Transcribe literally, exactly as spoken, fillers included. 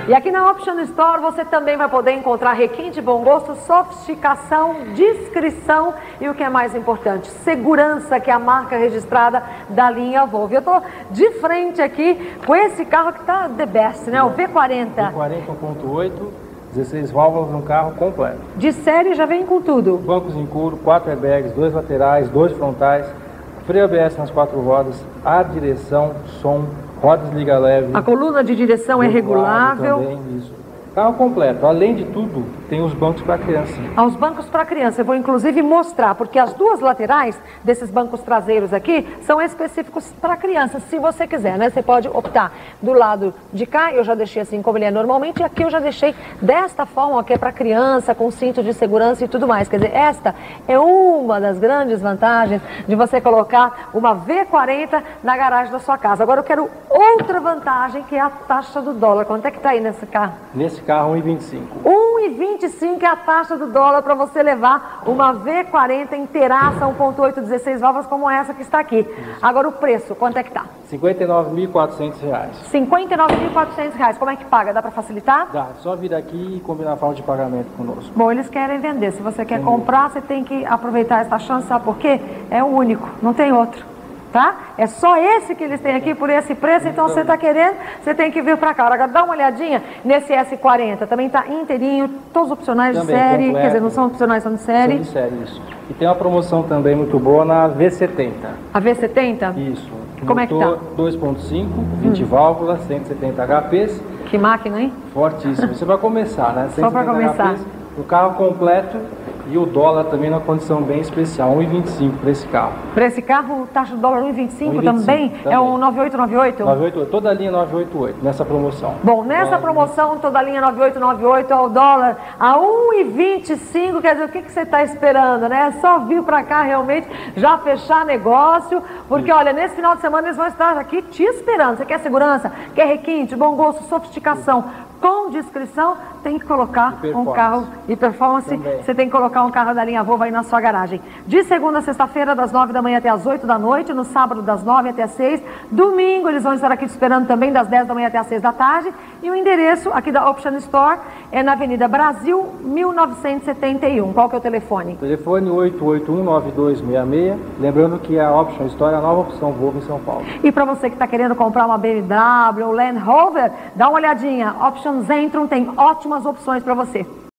E aqui na Option Store você também vai poder encontrar requinte, bom gosto, sofisticação, discrição e o que é mais importante, segurança, que é a marca registrada da linha Volvo. Eu estou de frente aqui com esse carro que está the best, né? O V quarenta. V quarenta um ponto oito, dezesseis válvulas no carro completo. De série já vem com tudo. Bancos em couro, quatro airbags, dois laterais, dois frontais, freio A B S nas quatro rodas, a direção, som, rodas liga leve. A coluna de direção é regulável. Também, isso. Carro completo. Além de tudo, tem os bancos para criança. Aos bancos para criança. Eu vou inclusive mostrar, porque as duas laterais desses bancos traseiros aqui são específicos para criança, se você quiser, né? Você pode optar do lado de cá, eu já deixei assim como ele é normalmente, e aqui eu já deixei desta forma, que é para criança, com cinto de segurança e tudo mais. Quer dizer, esta é uma das grandes vantagens de você colocar uma V quarenta na garagem da sua casa. Agora eu quero outra vantagem, que é a taxa do dólar. Quanto é que está aí nesse carro? Nesse carro, um e vinte e cinco. um e vinte e cinco é a taxa do dólar para você levar uma V quarenta inteiraça um ponto oito, dezesseis válvulas como essa que está aqui. Isso. Agora o preço, quanto é que tá? cinquenta e nove mil e quatrocentos reais. cinquenta e nove mil e quatrocentos reais. Como é que paga? Dá para facilitar? Dá, só vir aqui e combinar a forma de pagamento conosco. Bom, eles querem vender. Se você quer Entendi. comprar, você tem que aproveitar essa chance, sabe por quê? É o único, não tem outro. Tá? É só esse que eles têm aqui por esse preço, então você está querendo, você tem que vir para cá. Agora dá uma olhadinha nesse S quarenta, também está inteirinho, todos opcionais também, de série, completo. Quer dizer, não são opcionais, são de série. São de série, isso. E tem uma promoção também muito boa na V setenta. A V setenta? Isso. Como é que tá? dois ponto cinco, vinte hum. válvulas, cento e setenta H Ps. Que máquina, hein? Fortíssimo. Você vai começar, né? Só para começar. H Ps, o carro completo. E o dólar também numa condição bem especial, um e vinte e cinco para esse carro. Para esse carro, taxa do dólar um e vinte e cinco, um e vinte e cinco também? também? É o nove oito nove oito? nove oito oito, toda a linha nove oito oito, nessa promoção. Bom, nessa promoção, toda a linha nove oito nove oito ao dólar a um e vinte e cinco, quer dizer, o que, que você está esperando, né? É só vir para cá realmente, já fechar negócio, porque Isso. olha, nesse final de semana eles vão estar aqui te esperando. Você quer segurança, quer requinte, bom gosto, sofisticação, com discrição, tem que colocar um carro e performance, também. Você tem que colocar um carro da linha Volvo aí na sua garagem. De segunda a sexta-feira, das nove da manhã até as oito da noite, no sábado das nove até as seis, domingo eles vão estar aqui te esperando também das dez da manhã até as seis da tarde, e o endereço aqui da Option Store é na Avenida Brasil, mil novecentos e setenta e um. Qual que é o telefone? Telefone oito oito um, nove dois seis seis, lembrando que a Option Store é a nova opção Volvo em São Paulo. E para você que está querendo comprar uma B M W ou Land Rover, dá uma olhadinha, Option Zentrum tem ótimas opções para você.